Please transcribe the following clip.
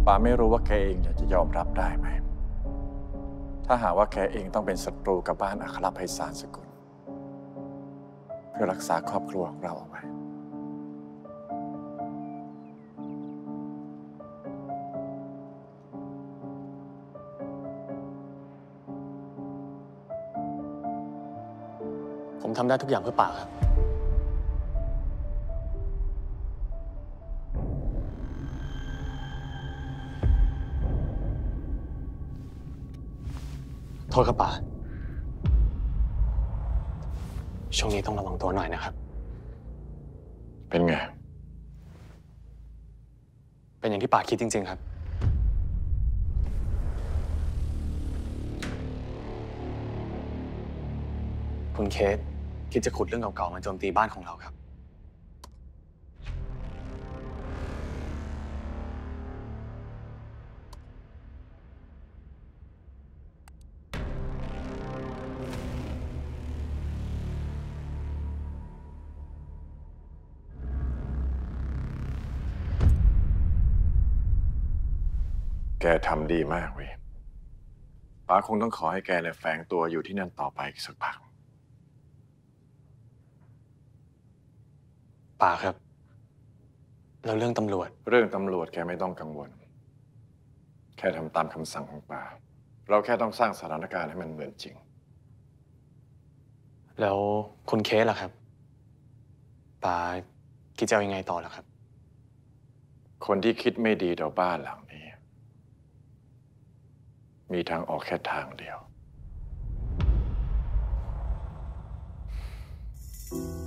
ป๋าไม่รู้ว่าแกเองจะยอมรับได้ไหมถ้าหากว่าแกเองต้องเป็นศัตรูกับบ้านอัครไพศาลสกุลเพื่อรักษาครอบครัวของเราเอาไว้ผมทำได้ทุกอย่างเพื่อป๋าครับโทษครับป๋าช่วงนี้ต้องระวังตัวหน่อยนะครับเป็นไงเป็นอย่างที่ป๋าคิดจริงๆครับคุณเคสคิดจะขุดเรื่องเก่าๆมาโจมตีบ้านของเราครับแกทำดีมากเว้ยป๋าคงต้องขอให้แกเนี่ยแฝงตัวอยู่ที่นั่นต่อไปอีกสักพักป๋าครับแล้วเรื่องตำรวจแกไม่ต้องกังวลแค่ทำตามคำสั่งของป๋าเราแค่ต้องสร้างสถานการณ์ให้มันเหมือนจริงแล้วคุณเคสล่ะครับป๋าคิดจะเอายังไงต่อล่ะครับคนที่คิดไม่ดีต่อบ้านหลังนี้มีทางออกแค่ทางเดียว